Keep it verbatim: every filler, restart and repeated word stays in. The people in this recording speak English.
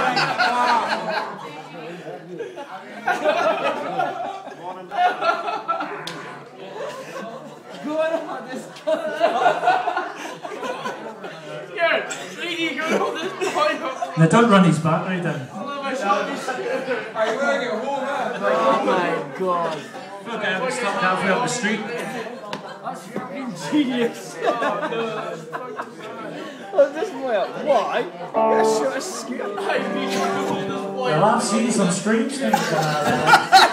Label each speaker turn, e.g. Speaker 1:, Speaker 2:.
Speaker 1: Going on this
Speaker 2: Now don't run his battery down.
Speaker 1: Oh my god.
Speaker 2: Look at him stuck halfway up the street.
Speaker 1: That's fucking genius. Oh, this way up. Why? You're a shot of skin.
Speaker 2: Well, I've seen some strange things.